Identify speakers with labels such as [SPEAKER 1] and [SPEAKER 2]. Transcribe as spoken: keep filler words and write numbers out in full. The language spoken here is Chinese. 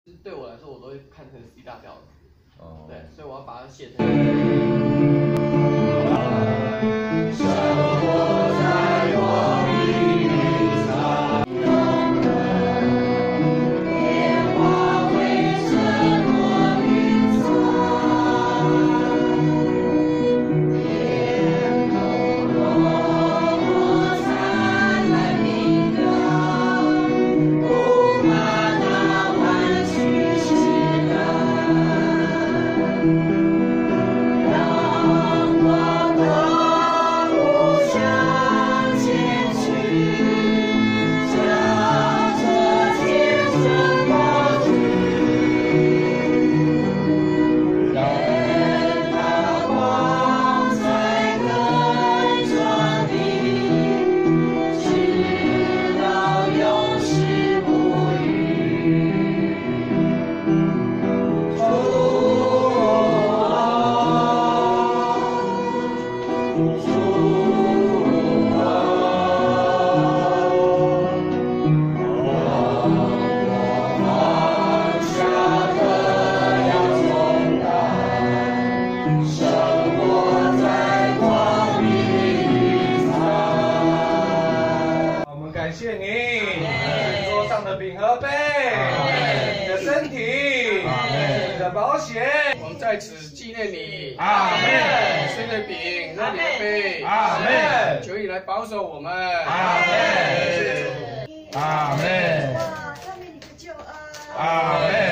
[SPEAKER 1] 对我来说，我都会看成 C 大调的。哦。对，所以我要把它写成。生活在光明里藏，永恒变化为沉默云层，天空落过灿烂明亮，不怕那弯曲时刻。 让我大步向前去，向着天生光去，任它光彩更壮丽，直到永世不渝。
[SPEAKER 2] 感谢你，桌上的饼和杯，你的身体，你的保险，
[SPEAKER 1] 我们在此纪念你。
[SPEAKER 2] 阿门。
[SPEAKER 1] 吃的饼，喝你的杯。
[SPEAKER 2] 阿门。
[SPEAKER 1] 求你来保守我们。
[SPEAKER 2] 阿门。阿门。
[SPEAKER 3] 哇，赞美你的救恩。
[SPEAKER 2] 阿门。